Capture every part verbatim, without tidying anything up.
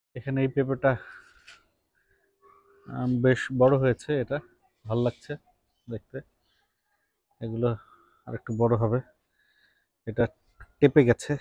এখানে এই পেঁপেটা বেশ বড় হয়েছে, এটা ভালো লাগছে দেখতে। এগুলো আর একটু বড় হবে। এটা টেপে গেছে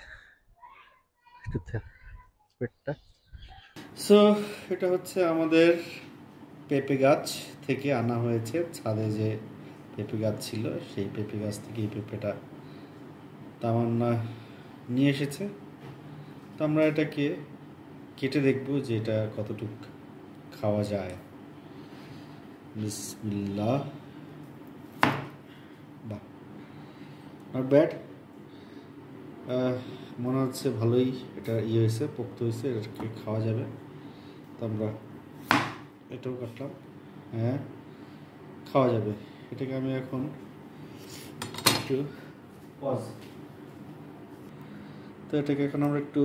পেটটা। সো এটা হচ্ছে আমাদের পেঁপে গাছ থেকে আনা হয়েছে। ছাদে যে পেঁপে গাছ ছিল সেই পেঁপে গাছ থেকে এই পেঁপেটা তামান্না নিয়ে এসেছে। তো আমরা এটাকে কেটে দেখব যে এটা কতটুক খাওয়া যায়। বিসমিল্লাহ। বাহ, নট ব্যাড। মনে হচ্ছে ভালোই এটা ইয়ে হয়েছে, পোক্ত হয়েছে, এটাকে খাওয়া যাবে। তো আমরা এটাও কাটলাম। হ্যাঁ, খাওয়া যাবে। এটাকে আমি এখন একটু পজ তো এটাকে এখন আমরা একটু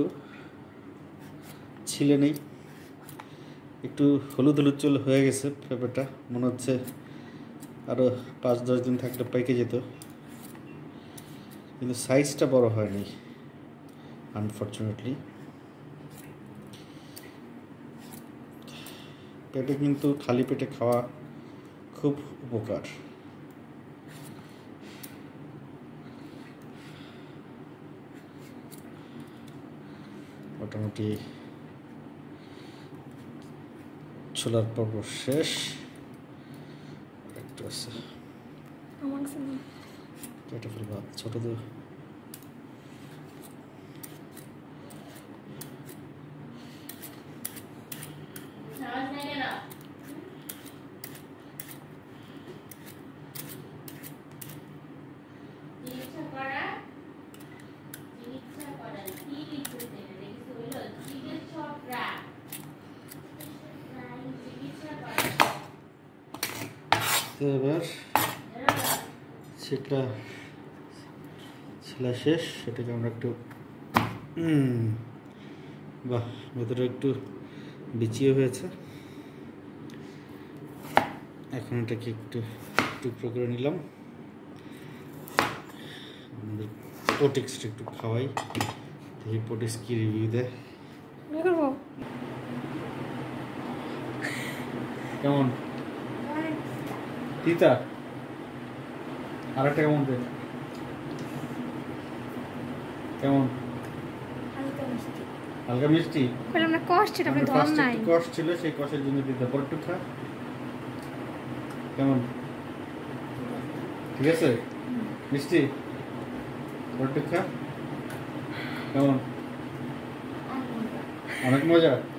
ছিলে নেই। একটু হলুদ হলুদ চল হয়ে গেছে পেঁপেটা, মনে হচ্ছে আরও পাঁচ দশ দিন থাকলে পাইকে যেত, কিন্তু সাইজটা বড় হয়নি আনফর্চুনেটলি। পেঁপে কিন্তু খালি পেটে খাওয়া খুব উপকার। মোটামুটি ছোলার পর্ব শেষ। একটু আছে কেটে ফেলবা ছোট তো। এবার সেটা ছেলা শেষ। সেটাকে আমরা একটু বাহ, ভেতরে একটু বিচিয়ে হয়েছে। এখন এটাকে একটু টুকরো করে নিলাম। আমাদের পোটিক্সটা একটু খাওয়াই, দেখি পোটিক্স কি রিভিউ দেয়। কেমন তিতা? আর একটা কেমন দে? কেমন? হালকা মিষ্টি। বললাম না কষ্ট ছিল, আপনি ধর নাই। কষ্ট ছিল, সেই কষ্টের জন্য দিতে পর একটু খা। কেমন? ঠিক আছে মিষ্টি? পর একটু খা। কেমন? অনেক মজা।